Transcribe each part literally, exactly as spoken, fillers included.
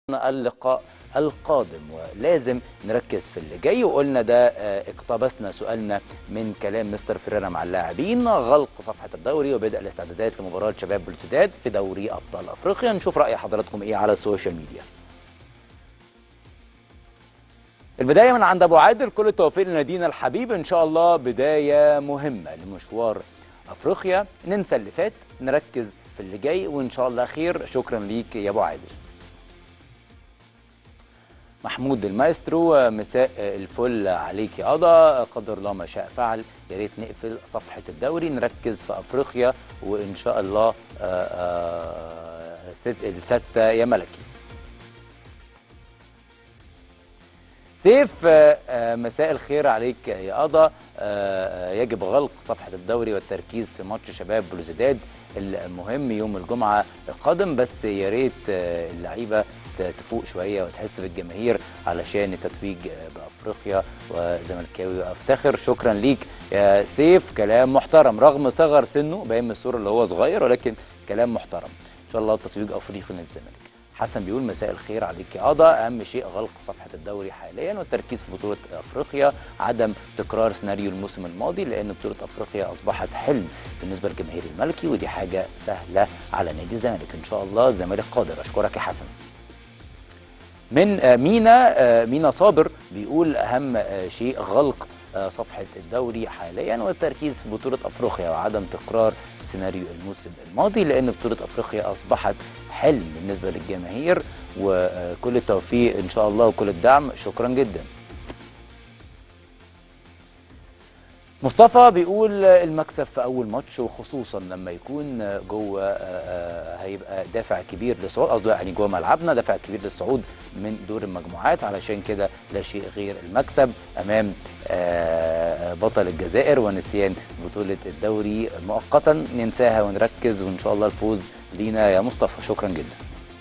اللقاء القادم ولازم نركز في اللي جاي، وقلنا ده اقتبسنا سؤالنا من كلام مستر فيريرا مع اللاعبين. غلق صفحة الدوري وبدء الاستعدادات لمباراة شباب بلوزداد في دوري أبطال أفريقيا. نشوف رأي حضراتكم إيه على السوشيال ميديا. البداية من عند أبو عادل، كل التوفيق لنادينا الحبيب، إن شاء الله بداية مهمة لمشوار أفريقيا. ننسى اللي فات، نركز في اللي جاي وإن شاء الله خير. شكرا ليك يا أبو عادل. محمود المايسترو، مساء الفل عليك يا قضا، قدر الله ما شاء فعل، يا ريت نقفل صفحة الدوري نركز في أفريقيا وإن شاء الله الستة يا ملكي. سيف، مساء الخير عليك يا قضا، يجب غلق صفحة الدوري والتركيز في ماتش شباب بلوزداد المهم يوم الجمعة القادم، بس يا ريت اللعيبة تفوق شوية وتحس بالجماهير علشان التتويج بأفريقيا، وزملكاوي وأفتخر. شكرا ليك يا سيف، كلام محترم رغم صغر سنه، باين من الصورة اللي هو صغير ولكن كلام محترم. إن شاء الله التتويج أفريقي للزمالك. حسن بيقول مساء الخير عليك يا قضا، اهم شيء غلق صفحه الدوري حاليا والتركيز في بطوله افريقيا، عدم تكرار سيناريو الموسم الماضي لان بطوله افريقيا اصبحت حلم بالنسبه لجماهير الملكي، ودي حاجه سهله على نادي الزمالك. ان شاء الله الزمالك قادر. اشكرك يا حسن. من مينا، مينا صابر بيقول اهم شيء غلق صفحة الدوري حاليا والتركيز في بطولة أفريقيا وعدم تكرار سيناريو الموسم الماضي لأن بطولة أفريقيا أصبحت حلم بالنسبة للجماهير، وكل التوفيق إن شاء الله وكل الدعم. شكرا جدا. مصطفى بيقول المكسب في أول ماتش وخصوصا لما يكون جوه هيبقى دافع كبير للصعود، قصده يعني جوه ملعبنا دافع كبير للصعود من دور المجموعات، علشان كده لا شيء غير المكسب أمام بطل الجزائر ونسيان بطولة الدوري مؤقتا ننساها ونركز وإن شاء الله الفوز لينا يا مصطفى. شكرا جدا.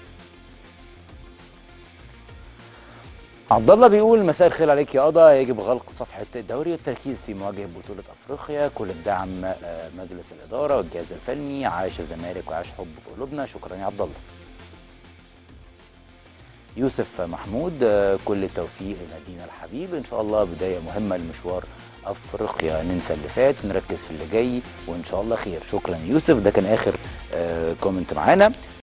عبد الله بيقول مساء الخير عليك يا قضا، يجب غلق صفحة الدوري والتركيز في مواجهة بطولة أفريقيا، كل الدعم مجلس الإدارة والجهاز الفني، عاش الزمالك وعاش حب في قلوبنا. شكرا يا عبد الله. يوسف محمود، كل التوفيق لنادينا الحبيب، إن شاء الله بداية مهمة لمشوار أفريقيا، ننسى اللي فات ونركز في اللي جاي وإن شاء الله خير. شكرا يوسف، ده كان آخر كومنت معانا.